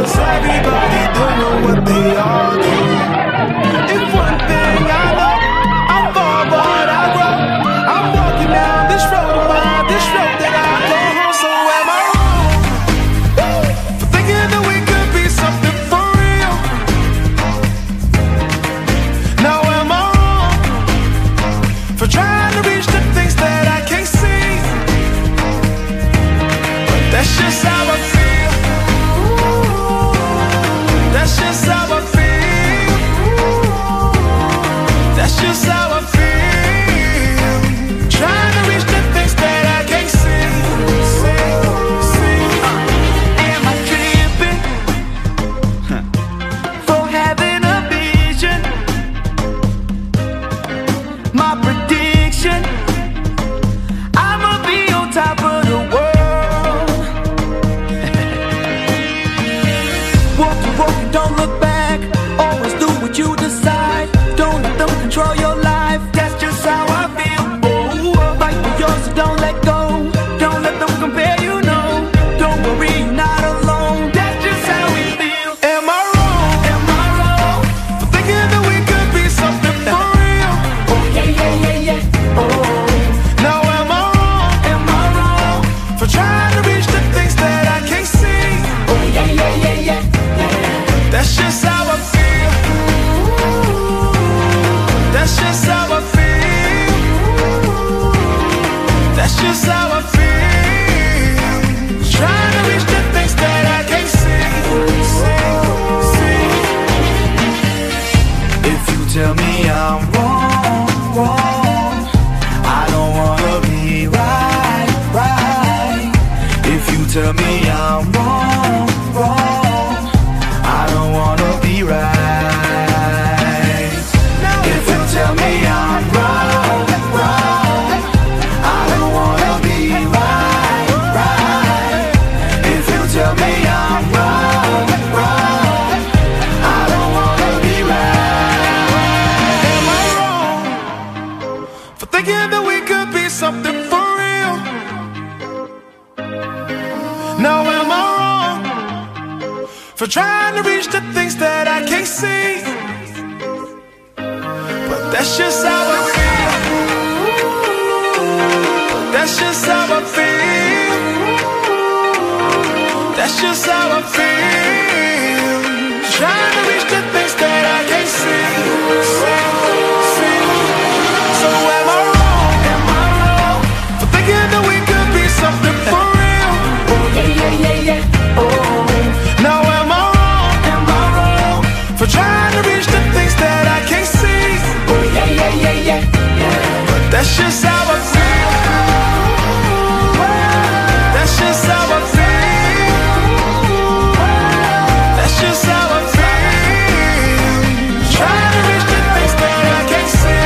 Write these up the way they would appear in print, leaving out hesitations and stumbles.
'cause everybody don't know what they all do. If one thing I know, I fall but I grow. I'm walking down this road of mine, this road that I go home. So am I wrong for thinking that we could be something for real? Now am I wrong for trying to reach the things that I can't see? But that's just how I feel. That's just how I feel. That's just how I feel. Trying to reach the things that I can't see. Am I tripping for having a vision? My prediction, I'ma be on top of the world. Walk, don't look back. Always do what you decide. Don't let them control your life. That's just how I feel. Oh, fight for yours, so don't let go. Don't let them compare, you know. Don't worry, you're not alone. That's just how we feel. Am I wrong? Am I wrong for thinking that we could be something for real? Oh yeah. Oh. Now am I wrong? Am I wrong for trying to reach the things that I can't see? Oh yeah. That's just how I feel. That's just how I feel. That's just how I feel. Trying to reach the things that I can't see. If you tell me I'm wrong, I don't wanna be right. If you tell me I'm wrong, I don't wanna be right. If you tell me I'm wrong, I don't wanna be right. If you tell me I'm wrong, I don't wanna be right. Am I wrong for thinking that we could be something for real? Now am I wrong for trying to reach the things that I can't see? But that's just how I feel. That's just how I feel. That's just how I feel. Trying to reach the things that I can't see. So am I wrong? Am I wrong for thinking that we could be something for real? Oh yeah. Oh. Now am I wrong for trying to reach the things that I can't see? Oh yeah. But that's just how I feel. That's just how I feel. That's just how I feel. Trying to reach the things that I can't see.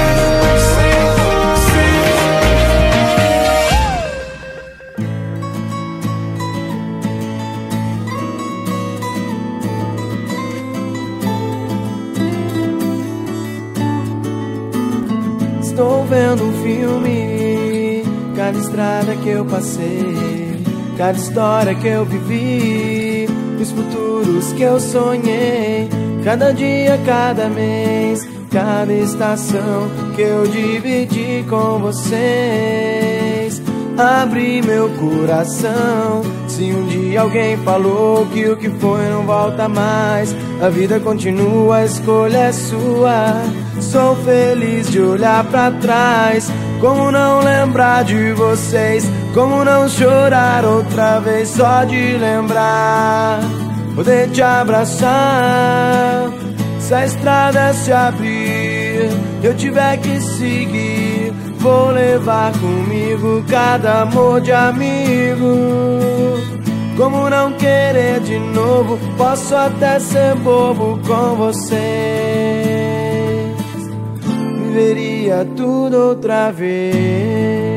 Estou vendo um filme, cada estrada que eu passei, cada história que eu vivi, os futuros que eu sonhei, cada dia, cada mês, cada estação que eu dividi com vocês. Abri meu coração. Se um dia alguém falou que o que foi não volta mais, a vida continua, a escolha é sua. Sou feliz de olhar pra trás. Como não lembrar de vocês? Como não chorar outra vez só de lembrar? Poder te abraçar. Se a estrada se abrir, eu tiver que seguir, vou levar comigo cada amor de amigo. Como não querer de novo? Posso até ser bobo com vocês. Viveria tudo outra vez.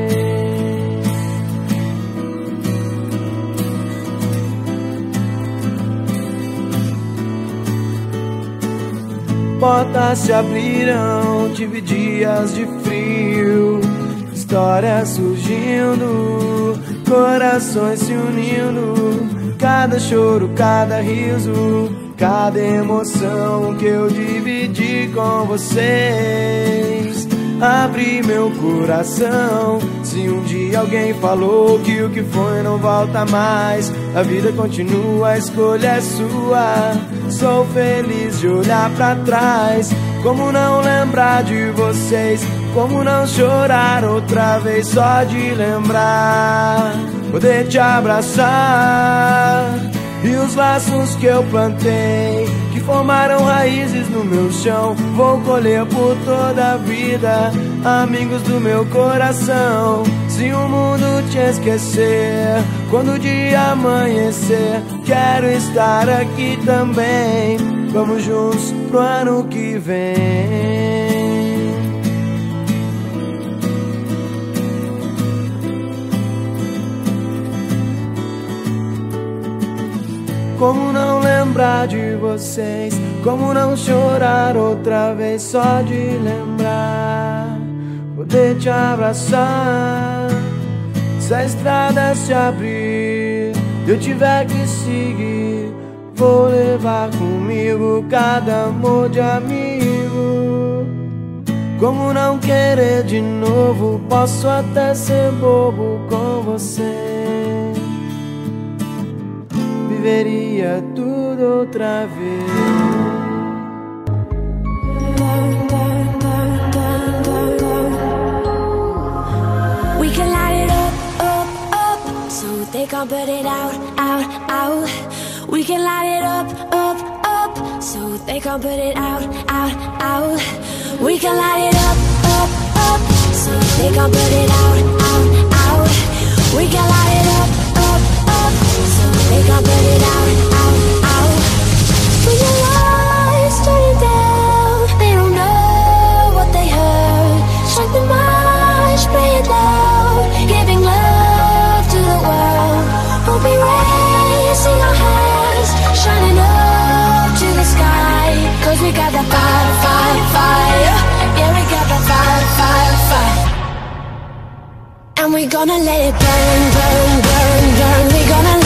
Portas se abrirão, tive dias de frio, histórias surgindo, corações se unindo, cada choro, cada riso, cada emoção que eu dividi com vocês. Abri meu coração. Se um dia alguém falou que o que foi não volta mais, a vida continua, a escolha é sua. Sou feliz de olhar pra trás. Como não lembrar de vocês? Como não chorar outra vez só de lembrar? Poder te abraçar e os laços que eu plantei, que formaram raízes no meu chão, vou colher por toda a vida. Amigos do meu coração, se o mundo te esquecer, quando o dia amanhecer, quero estar aqui também. Vamos juntos pro ano que vem. Como não lembrar de vocês? Como não chorar outra vez só de lembrar? Poder te abraçar. Se a estrada se abrir, eu tiver que seguir, vou levar comigo cada amor de amigo. Como não querer de novo? Posso até ser bobo com você. Viveria tudo outra vez. We can light it up, up, up, so they can't put it out, out, out. We can light it up, up, up, so they can't put it out, out, out. We can light it up, up, up, so they can't put it out, out, out. We can light it up, up, up, so they can't put it out, out, out. When your lights turning down, they don't know what they heard. Strike the march, play it loud, giving love to the world. We'll be raising our hands, shining up to the sky. Cause we got that fire, fire, fire. Yeah, we got that fire, fire, fire. And we're gonna let it burn, burn, burn, burn. We're gonna